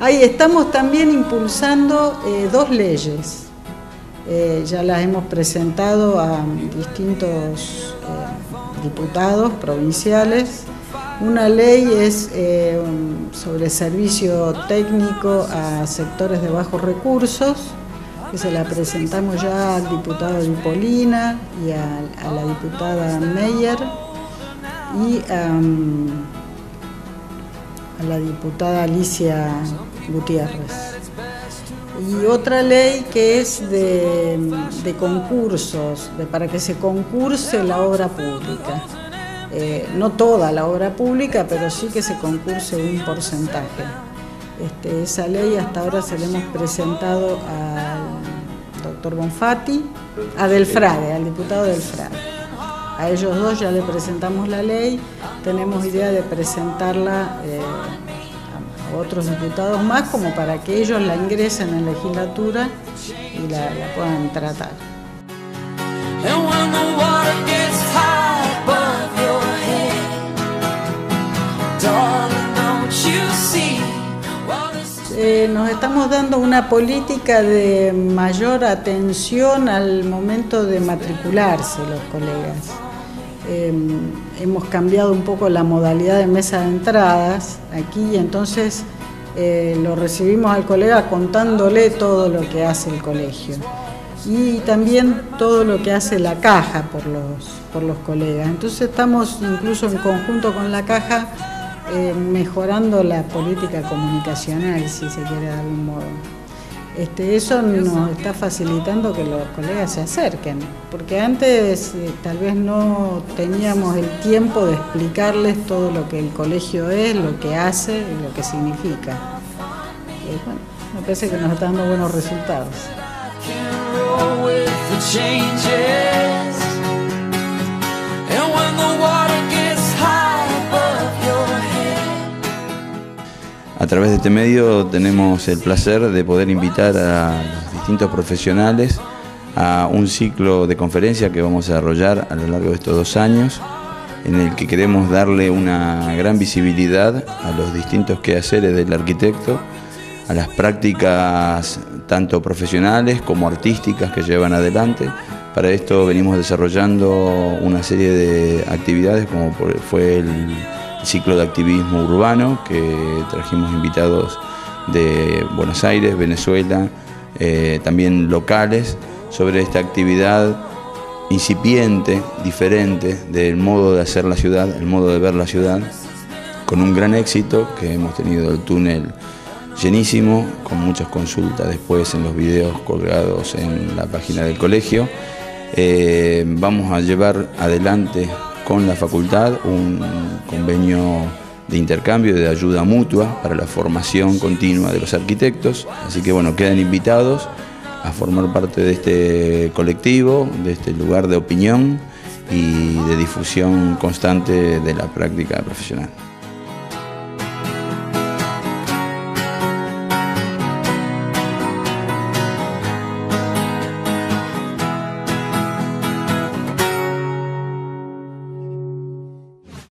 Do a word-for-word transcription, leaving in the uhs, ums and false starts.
ahí estamos también impulsando eh, dos leyes. Eh, ya las hemos presentado a distintos eh, diputados provinciales. Una ley es eh, sobre servicio técnico a sectores de bajos recursos, que se la presentamos ya al diputado Dipolina y a, a la diputada Meyer y um, a la diputada Alicia Gutiérrez. Y otra ley que es de, de concursos, de, para que se concurse la obra pública. Eh, no toda la obra pública, pero sí que se concurse un porcentaje. Este, esa ley hasta ahora se la hemos presentado al doctor Bonfatti, a Delfrade, al diputado Delfrade. A ellos dos ya le presentamos la ley, tenemos idea de presentarla eh, a otros diputados más, como para que ellos la ingresen en legislatura y la, la puedan tratar. Eh, nos estamos dando una política de mayor atención al momento de matricularse los colegas. Eh, hemos cambiado un poco la modalidad de mesa de entradas aquí, entonces eh, lo recibimos al colega contándole todo lo que hace el colegio y también todo lo que hace la caja por los, por los colegas. Entonces estamos incluso en conjunto con la caja Eh, mejorando la política comunicacional, si se quiere de algún modo. Este, eso nos está facilitando que los colegas se acerquen, porque antes eh, tal vez no teníamos el tiempo de explicarles todo lo que el colegio es, lo que hace y lo que significa. Eh, bueno, me parece que nos está dando buenos resultados. A través de este medio tenemos el placer de poder invitar a los distintos profesionales a un ciclo de conferencias que vamos a desarrollar a lo largo de estos dos años, en el que queremos darle una gran visibilidad a los distintos quehaceres del arquitecto, a las prácticas tanto profesionales como artísticas que llevan adelante. Para esto venimos desarrollando una serie de actividades como fue el ciclo de activismo urbano, que trajimos invitados de Buenos Aires, Venezuela, eh, también locales, sobre esta actividad incipiente, diferente del modo de hacer la ciudad, el modo de ver la ciudad, con un gran éxito, que hemos tenido el túnel llenísimo, con muchas consultas después en los videos colgados en la página del colegio. Eh, vamos a llevar adelante con la facultad un convenio de intercambio y de ayuda mutua para la formación continua de los arquitectos. Así que bueno, quedan invitados a formar parte de este colectivo, de este lugar de opinión y de difusión constante de la práctica profesional.